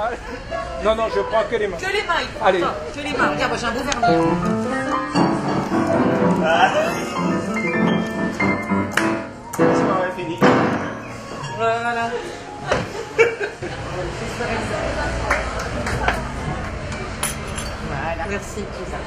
Non, non, je prends que les mains. Que les mains, il faut. Allez. Attends, que les mains. Regarde, moi j'ai un beau vernis. C'est fini. Voilà. Voilà, merci.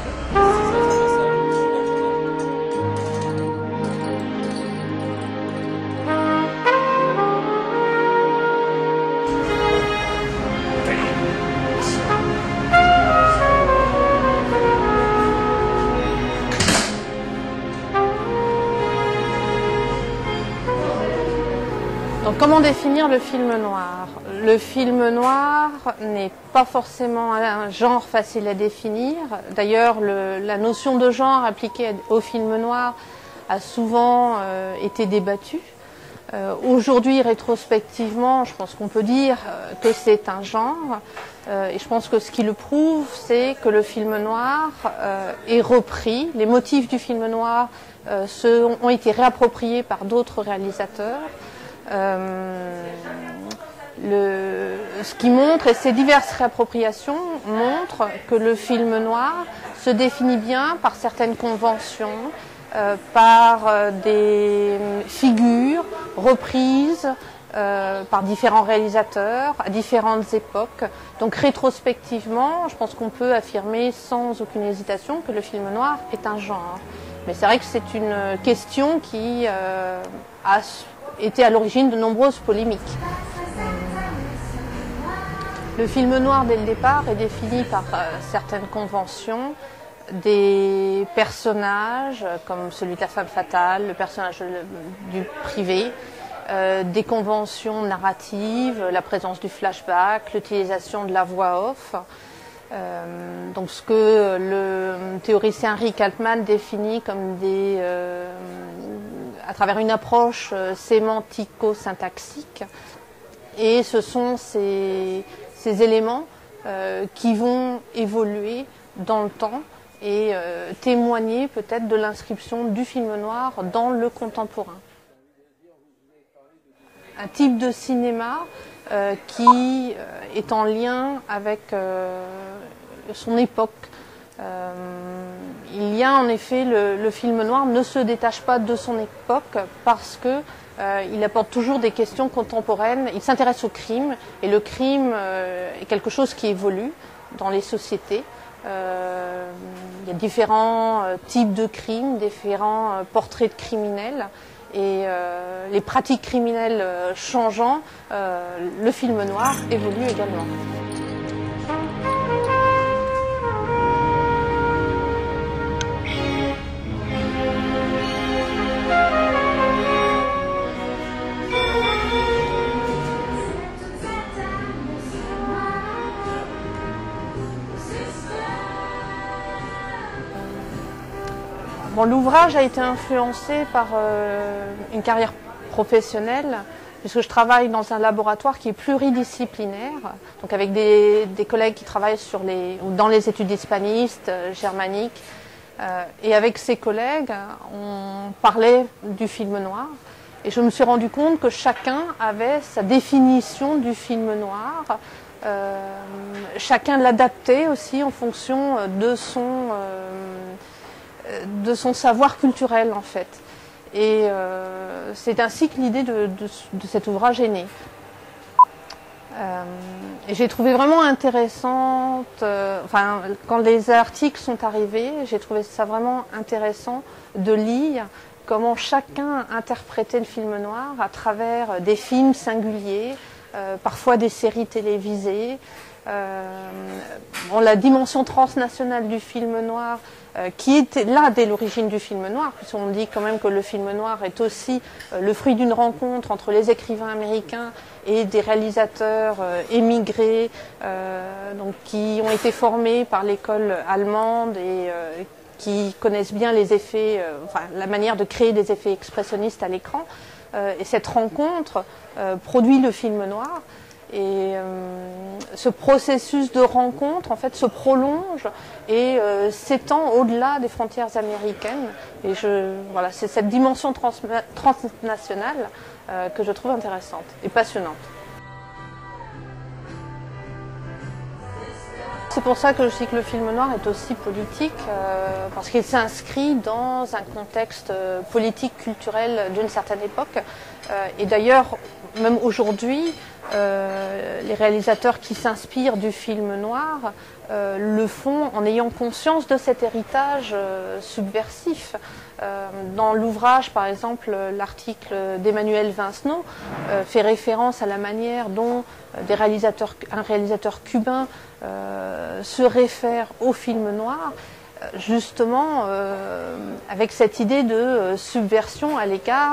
Donc, comment définir le film noir? Le film noir n'est pas forcément un genre facile à définir. D'ailleurs, la notion de genre appliquée au film noir a souvent été débattue. Aujourd'hui, rétrospectivement, je pense qu'on peut dire que c'est un genre. Et je pense que ce qui le prouve, c'est que le film noir est repris. Les motifs du film noir ont été réappropriés par d'autres réalisateurs. Ce qui montre, et ces diverses réappropriations montrent que le film noir se définit bien par certaines conventions, par des figures reprises par différents réalisateurs à différentes époques. Donc rétrospectivement, je pense qu'on peut affirmer sans aucune hésitation que le film noir est un genre. Mais c'est vrai que c'est une question qui a été à l'origine de nombreuses polémiques. Le film noir, dès le départ, est défini par certaines conventions, des personnages, comme celui de la femme fatale, le personnage du privé, des conventions narratives, la présence du flashback, l'utilisation de la voix off. Donc ce que le théoricien Rick Altman définit comme à travers une approche sémantico-syntaxique. Et ce sont ces éléments qui vont évoluer dans le temps et témoigner peut-être de l'inscription du film noir dans le contemporain. Un type de cinéma qui est en lien avec son époque. Il y a en effet, le film noir ne se détache pas de son époque parce que il apporte toujours des questions contemporaines. Il s'intéresse au crime et le crime est quelque chose qui évolue dans les sociétés. Il y a différents types de crimes, différents portraits de criminels. Et les pratiques criminelles changeant, le film noir évolue également. Bon, l'ouvrage a été influencé par une carrière professionnelle, puisque je travaille dans un laboratoire qui est pluridisciplinaire, donc avec des collègues qui travaillent dans les études hispanistes, germaniques. Et avec ces collègues, on parlait du film noir. Et je me suis rendu compte que chacun avait sa définition du film noir. Chacun l'adaptait aussi en fonction de son savoir culturel en fait. Et c'est ainsi que l'idée de cet ouvrage est née. Et j'ai trouvé vraiment intéressante, quand les articles sont arrivés, j'ai trouvé ça vraiment intéressant de lire comment chacun interprétait le film noir à travers des films singuliers, parfois des séries télévisées. La dimension transnationale du film noir qui était là dès l'origine du film noir, puisqu'on dit quand même que le film noir est aussi le fruit d'une rencontre entre les écrivains américains et des réalisateurs émigrés, donc qui ont été formés par l'école allemande et qui connaissent bien les effets, la manière de créer des effets expressionnistes à l'écran. Et cette rencontre produit le film noir. Et ce processus de rencontre, en fait, se prolonge et s'étend au-delà des frontières américaines. Et c'est cette dimension transnationale que je trouve intéressante et passionnante. C'est pour ça que je dis que le film noir est aussi politique, parce qu'il s'inscrit dans un contexte politique, culturel d'une certaine époque. Et d'ailleurs, même aujourd'hui, les réalisateurs qui s'inspirent du film noir le font en ayant conscience de cet héritage subversif. Dans l'ouvrage, par exemple, l'article d'Emmanuel Vincenot fait référence à la manière dont un réalisateur cubain se réfère au film noir, justement avec cette idée de subversion à l'égard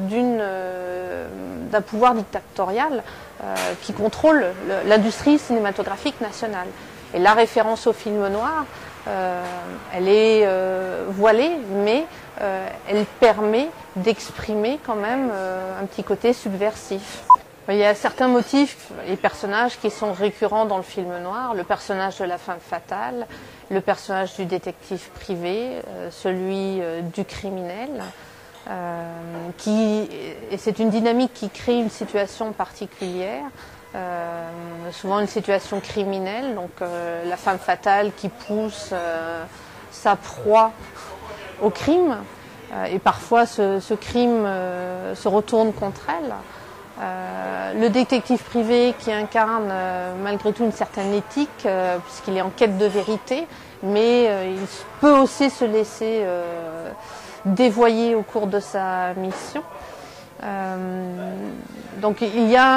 d'un pouvoir dictatorial qui contrôle l'industrie cinématographique nationale. Et la référence au film noir, elle est voilée, mais elle permet d'exprimer quand même un petit côté subversif. Il y a certains motifs et personnages qui sont récurrents dans le film noir. Le personnage de la femme fatale, le personnage du détective privé, celui du criminel. Et c'est une dynamique qui crée une situation particulière. Souvent une situation criminelle, donc la femme fatale qui pousse sa proie au crime, et parfois ce crime se retourne contre elle. Le détective privé qui incarne malgré tout une certaine éthique, puisqu'il est en quête de vérité, mais il peut aussi se laisser dévoyer au cours de sa mission. Donc il y a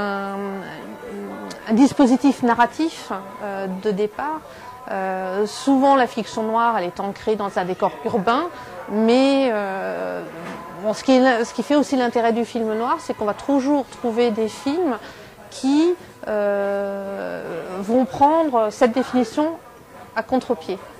un dispositif narratif de départ. Souvent la fiction noire, elle est ancrée dans un décor urbain, mais ce qui fait aussi l'intérêt du film noir, c'est qu'on va toujours trouver des films qui vont prendre cette définition à contre-pied.